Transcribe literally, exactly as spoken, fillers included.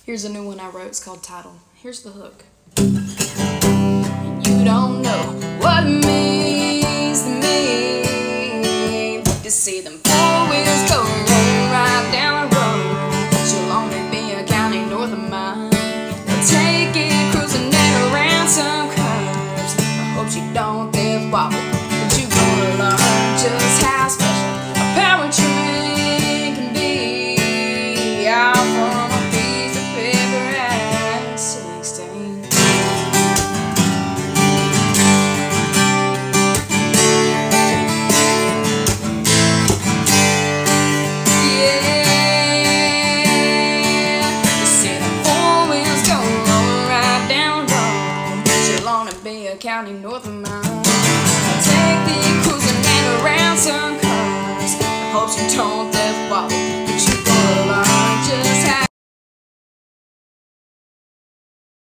Here's a new one I wrote. It's called Title. Here's the hook. You don't know what it means to me to see them four wheels go rolling right down the road. She'll only be a county north of mine. They'll take it cruising in around some curves. I hope she don't death wobble, but you gonna learn just how special a powertrain can be. Out from a piece of paper at sixteen. Be a county north of mine. Take the cruising and around some curves. I hope she don't